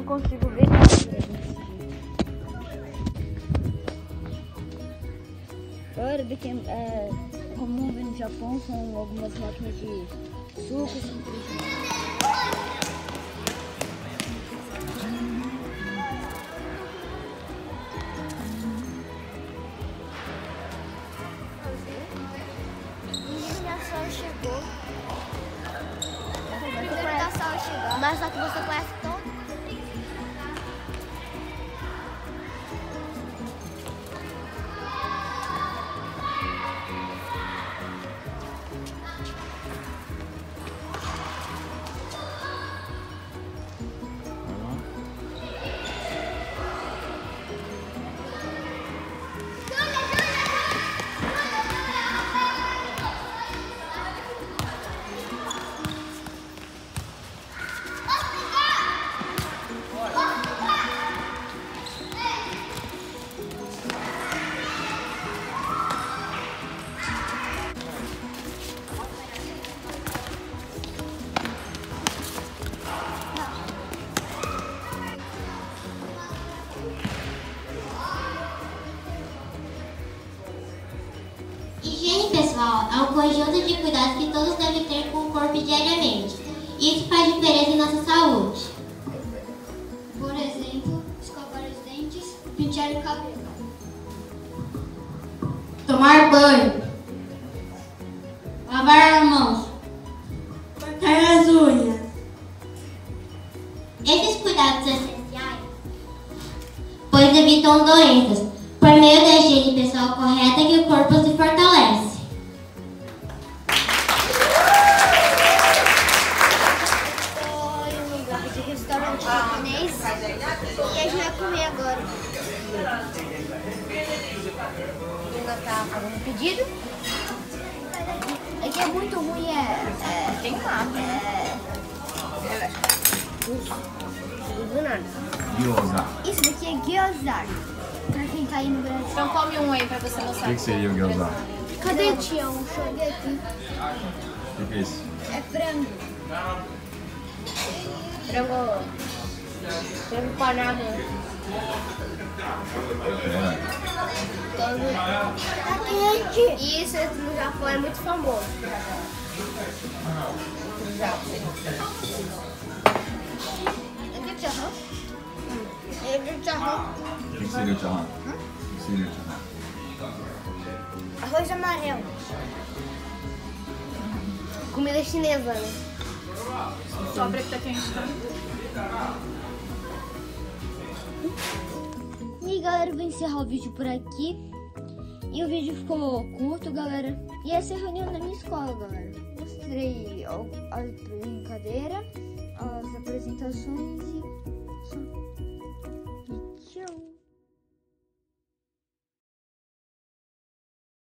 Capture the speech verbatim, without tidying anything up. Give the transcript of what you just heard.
consigo ver nada desse jeito. Galera, daqui é comum ver no Japão, são algumas máquinas de suco, assim, chegou. Mas só que você conhece todo. Higiene pessoal é um conjunto de cuidados que todos devem ter com o corpo diariamente. Isso faz diferença em nossa saúde. Por exemplo, escovar os dentes, pentear o cabelo. Tomar banho. Lavar as mãos. Cortar as unhas. Esses cuidados essenciais, pois evitam doenças. Por meio da higiene pessoal correta que o corpo se fortalece. Foi um lugar de restaurante japonês e a gente vai comer agora. Ela tá fazendo pedido. É que é muito ruim, é... é tem nada, né? É... Não nada. Gyoza. Isso daqui é gyoza. Pra quem tá aí no Brasil. Então come um aí pra você mostrar. O que, que seria o gyoza? Cadê, tia? Um show aqui. O que, que é isso? É frango. Frango. Frango panado. É. Tá quente. E isso no Japão é muito famoso. No Japão. É de charrão? É de charrão. O que, que seria o charrão? O que seria o charrão? Arroz amarelo. Comida chinesa, né? Sobra que tá quente, tá? E aí, galera, eu vou encerrar o vídeo por aqui. E o vídeo ficou curto, galera. E essa é a reunião da minha escola, galera. Mostrei a brincadeira, as apresentações e...